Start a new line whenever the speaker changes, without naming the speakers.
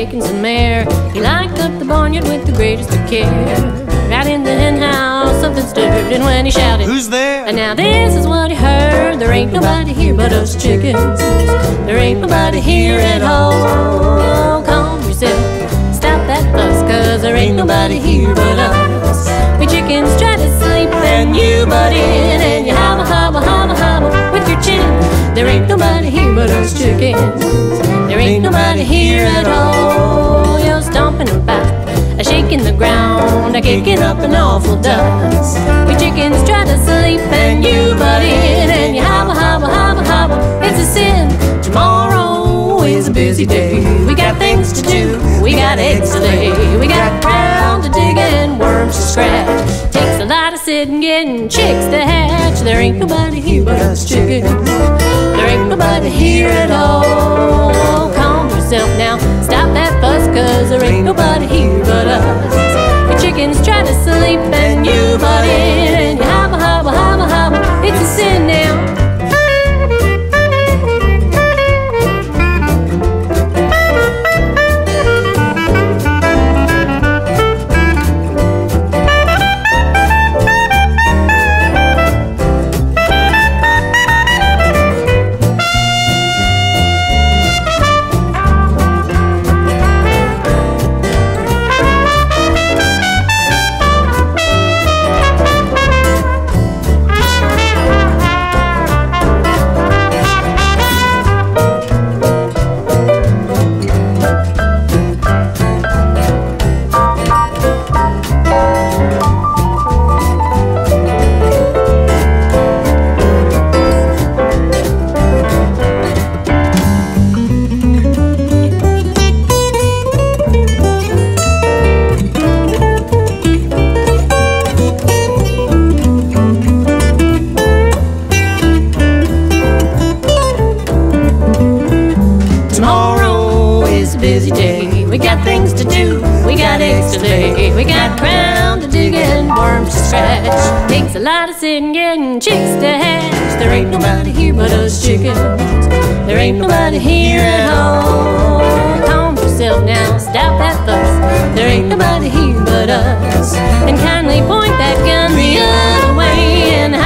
chickens and mare. He liked up the barnyard with the greatest of care. Right in the hen house something stirred, and when he shouted,
"Who's there?"
And now this is what he heard: there ain't nobody here but us chickens. There ain't nobody here at all. Calm yourself, stop that fuss, 'cause there ain't nobody here but us. We chickens try to sleep and you butt in, and you hobble, hobble, hobble, hobble with your chin. There ain't nobody here but us chickens. There ain't nobody here at all. You're stomping about, a shaking the ground, a kicking up an awful dust. We chickens try to sleep and you butt in, and you hobble, hobble, hobble, hobble. It's a sin. Tomorrow is a busy day. We got things to do, we got eggs to lay, we got ground to dig and worms to scratch. Takes a lot of sitting, getting chicks to hatch. There ain't nobody here but us chickens. There ain't nobody here at all. Calm yourself now, stop that fuss, 'cause there ain't nobody here but us. We chickens try to sleep and you butt in, and you hobble, hobble, hobble, hobble. It's a sin now. Busy day, we got things to do, we got eggs to lay, we got ground to dig and worms to scratch. Takes a lot of sitting, getting chicks to hatch. There ain't nobody here but us chickens. There ain't nobody here at all. Calm yourself now, stop that fuss. There ain't nobody here but us. And kindly point that gun the other way and